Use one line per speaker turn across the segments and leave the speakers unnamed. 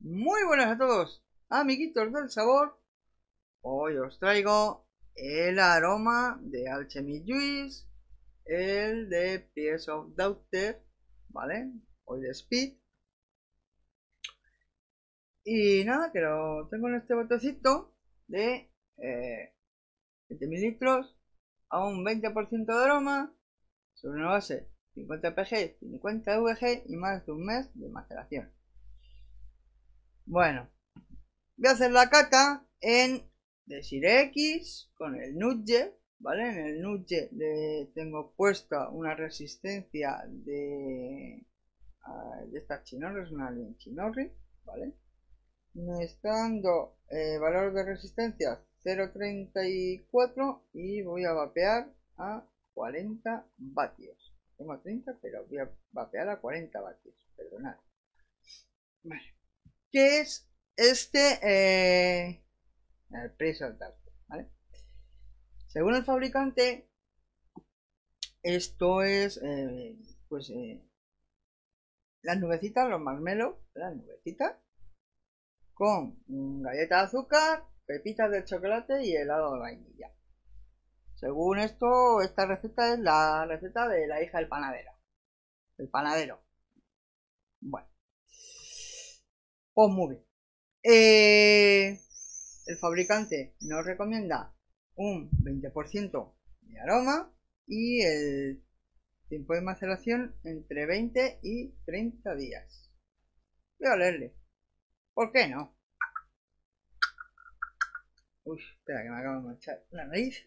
Muy buenas a todos, amiguitos del sabor. Hoy os traigo el aroma de Alchemy Juice, el de Piece of Daughter, ¿vale? Hoy de Speed. Y nada, que lo tengo en este botecito de 20 mililitros a un 20% de aroma, sobre una base 50 pg, 50 vg y más de un mes de maceración. Bueno, voy a hacer la cata en Desire X con el Nudge, ¿vale? En el Nudge le tengo puesta una resistencia de estas chinorris, una Alien Chinorri, ¿vale? Me está dando valor de resistencia 0,34 y voy a vapear a 40 vatios. Tengo 30, pero voy a vapear a 40 vatios, perdonad. Vale. ¿Qué es este? El precio al tacto, ¿vale? Según el fabricante, esto es las nubecitas, los marshmallows, las nubecitas, con galletas de azúcar, pepitas de chocolate y helado de vainilla. Según esto, esta receta es la receta de la hija del panadero. El panadero. Bueno, pues muy bien. El fabricante nos recomienda un 20% de aroma y el tiempo de maceración entre 20 y 30 días. Voy a leerle. ¿Por qué no? Uy, espera que me acabo de manchar la nariz.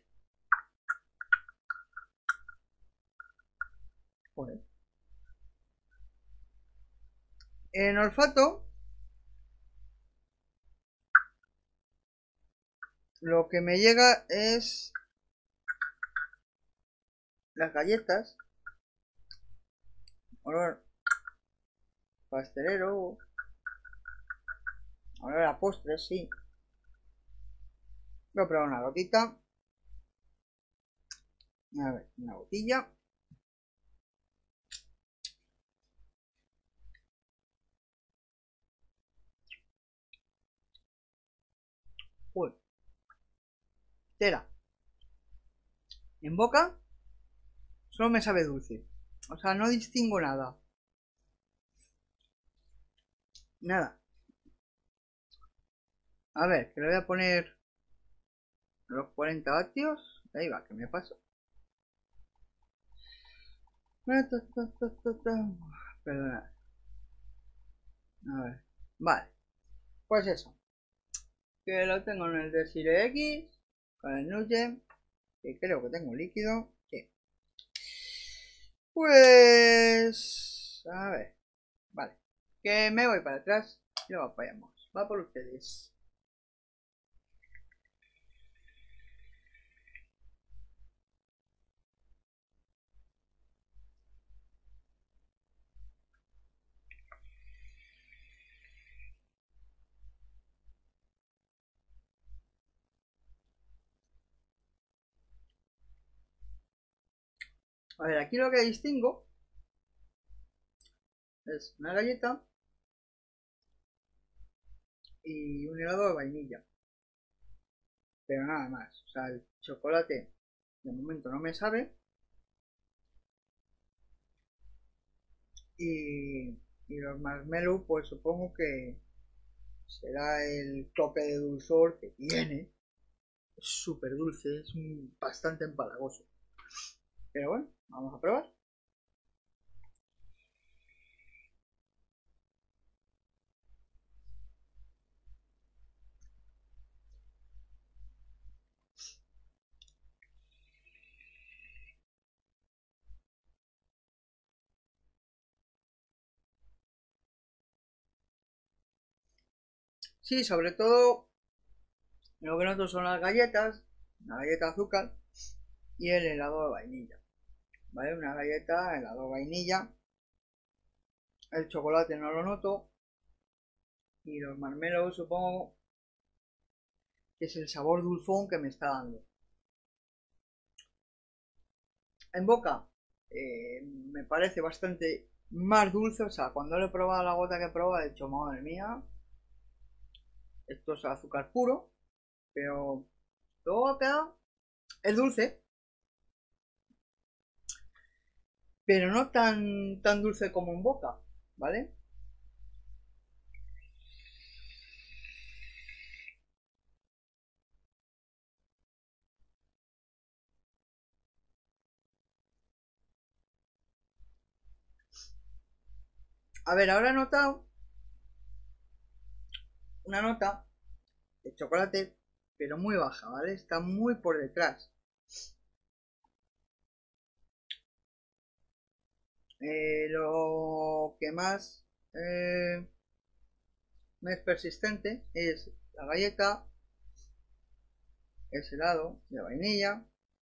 Joder. En olfato, lo que me llega es las galletas. Olor pastelero. Olor a postre, sí. Voy a probar una gotita. A ver, una gotilla. Uy, tela. En boca solo me sabe dulce. O sea, no distingo nada. Nada. A ver, que le voy a poner los 40 vatios. Ahí va, que me paso. Perdona. A ver. Vale. Pues eso. Que lo tengo en el Desire X. Con el Nuge. Que creo que tengo líquido. Sí. Pues... A ver. Vale. Que me voy para atrás. Y lo apoyamos. Va por ustedes. A ver, aquí lo que distingo es una galleta y un helado de vainilla. Pero nada más. O sea, el chocolate de momento no me sabe. Y, y los marshmallows, pues supongo que será el tope de dulzor que tiene. Es súper dulce, es bastante empalagoso. Pero bueno, vamos a probar. Sí, sobre todo lo que noto son las galletas, una galleta de azúcar y el helado de vainilla. ¿Vale? Una galleta, helado de vainilla. El chocolate no lo noto. Y los marshmallows supongo que es el sabor dulzón que me está dando. En boca me parece bastante más dulce. O sea, cuando lo he probado la gota que he probado he dicho, madre mía, Esto es azúcar puro, pero luego queda es dulce, pero no tan dulce como en boca, ¿vale? A ver, ahora he notado una nota de chocolate, pero muy baja, ¿vale? Está muy por detrás. Lo que más me es persistente es la galleta, ese helado de vainilla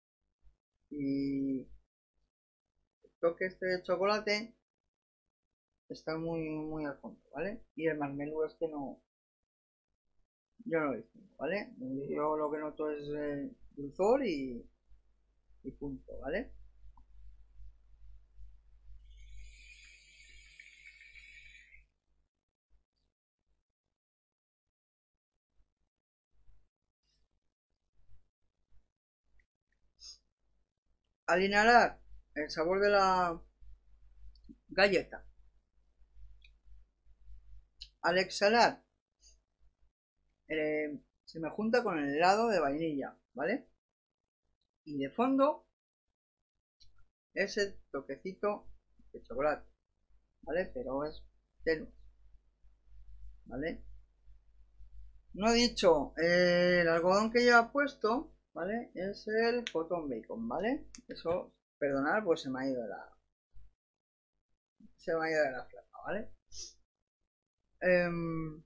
y el toque este de chocolate está muy al fondo, ¿vale? Y el marmelú este no, yo no lo distingo, ¿vale? Yo lo que noto es dulzor y punto, ¿vale? Al inhalar el sabor de la galleta, al exhalar se me junta con el helado de vainilla, ¿vale? Y de fondo ese toquecito de chocolate, ¿vale? Pero es tenue, ¿vale? No he dicho, el algodón que lleva puesto, ¿vale? Es el cotton bacon, ¿vale? Eso, perdonad, pues se me ha ido de la flapa, ¿vale? Em,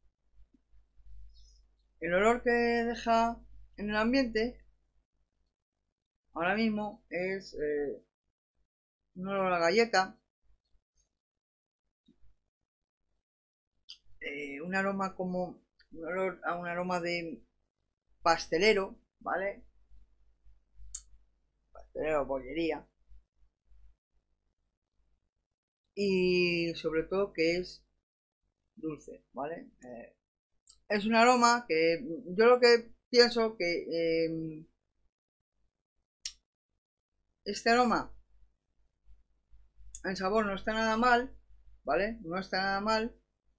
el olor que deja en el ambiente ahora mismo es un olor a galleta, un aroma como un olor a un aroma de pastelero, ¿vale? Pastelero, bollería. Y sobre todo que es dulce, ¿vale? Es un aroma que yo lo que pienso que este aroma en sabor no está nada mal, ¿vale? No está nada mal,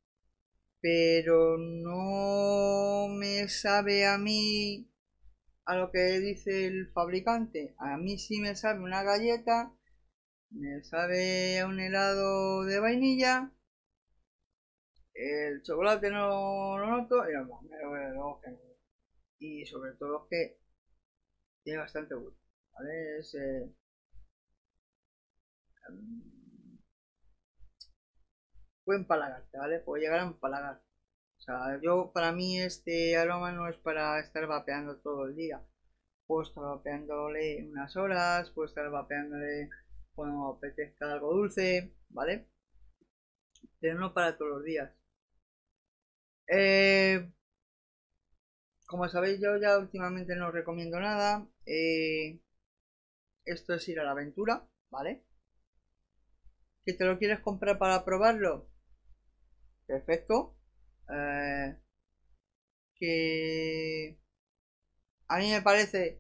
pero no me sabe a mí a lo que dice el fabricante. A mí sí me sabe una galleta, me sabe a un helado de vainilla, el chocolate no lo noto y el marmelo que no. Y sobre todo que tiene bastante gusto, ¿vale? Puede empalagarte, ¿vale? Puede llegar a empalagar. O sea, yo para mí este aroma no es para estar vapeando todo el día. Puedo estar vapeándole unas horas, puedo estar vapeándole cuando apetezca algo dulce, ¿vale? Pero no para todos los días. Eh, como sabéis, yo ya últimamente no os recomiendo nada. Esto es ir a la aventura, ¿vale? ¿Que te lo quieres comprar para probarlo? Perfecto. Eh, que a mí me parece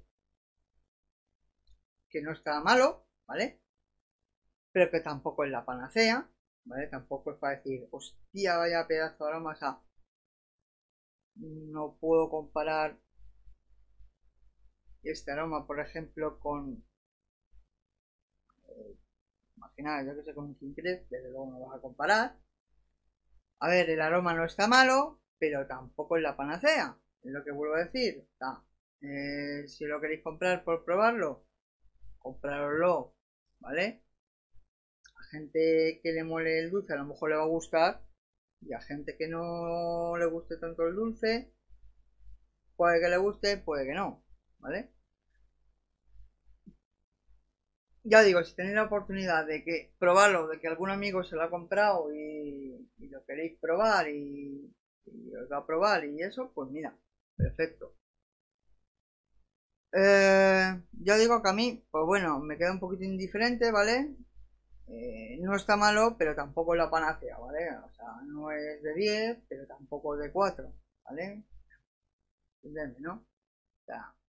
que no está malo, ¿vale? Pero que tampoco es la panacea, ¿vale? Tampoco es para decir, hostia, vaya pedazo de aroma, o sea, no puedo comparar este aroma, por ejemplo, con, imaginar, yo que sé, con un Kincret, desde luego no vas a comparar. A ver, el aroma no está malo, pero tampoco es la panacea, es lo que vuelvo a decir. Está. Si lo queréis comprar por probarlo, comprároslo, ¿vale? A gente que le mole el dulce a lo mejor le va a gustar y a gente que no le guste tanto el dulce, puede que le guste, puede que no, ¿vale? Ya digo, si tenéis la oportunidad de que probarlo, de que algún amigo se lo ha comprado y lo queréis probar y os va a probar y eso, pues mira, perfecto. Ya digo que a mí, pues bueno, me queda un poquito indiferente, ¿vale? No está malo, pero tampoco es la panacea, ¿vale? O sea, no es de 10, pero tampoco es de 4, ¿vale? ¿Entendeme, no? O sea,